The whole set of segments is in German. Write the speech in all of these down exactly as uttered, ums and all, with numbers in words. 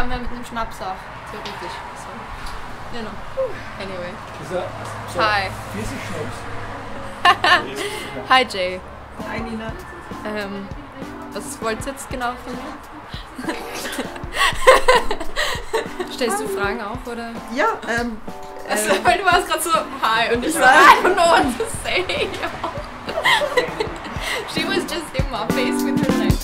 kann man mit einem Schnaps auch, theoretisch. So. You know. Anyway. Hi. Hi Jay. Hi Nina. Ähm, was wollt ihr jetzt genau von mir? Stellst du Fragen auch, oder? Ja, ähm... Also, weil du warst gerade so, hi, und ich war, I don't know what to say. She was just in my face with her like...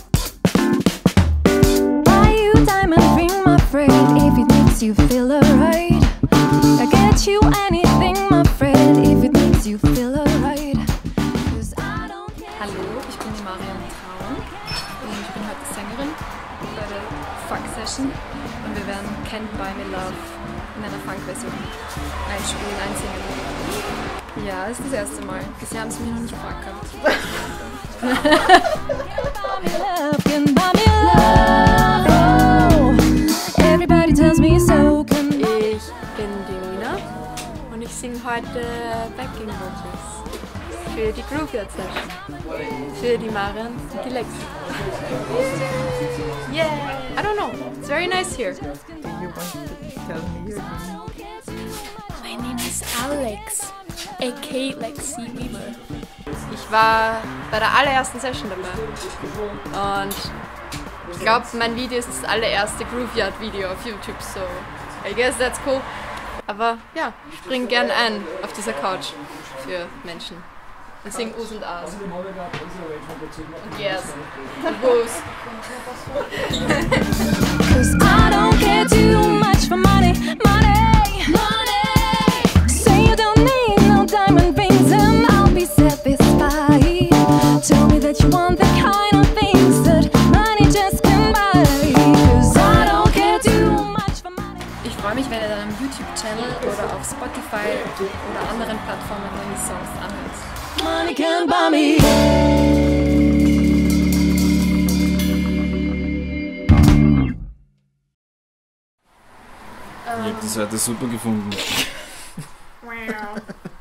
Buy you diamond ring, my friend, if it makes you feel alright. I get you anything, my friend, if it makes you feel alright. Hallo, ich bin die Marion Traun und ich bin heute Sängerin bei der Funk-Session und wir werden Can't Buy Me Love in einer Funk-Version einspielen, einsingen. Ja, das ist das erste Mal. Bisher haben sie mich noch nicht gefragt gehabt. Ich bin die Nina und ich singe heute Backing Vocals für die GROOVEYARD Session, für die Marion und die Lexy. Yeah, I don't know, it's very nice here. Do you want to tell me your name? My name is Alex, aka Lexy Weaver. Ich war bei der allerersten Session dabei und ich glaube, mein Video ist das allererste GROOVEYARD Video auf YouTube, so I guess that's cool. Aber ja, ich spring gern ein auf dieser Couch für Menschen. Und sing Us und As. Und Yes. Und Woos. Cause I don't care too much for money, money, money. Say you don't need no diamond rings and I'll be satisfied. Tell me that you want the kind of things that money just can buy. Cause I don't care too much for money. Ich freue mich, wenn ihr dann am YouTube-Channel oder auf Spotify oder anderen Plattformen meine Songs anhört. Money can buy me. Ich hab die Seite super gefunden. Wow.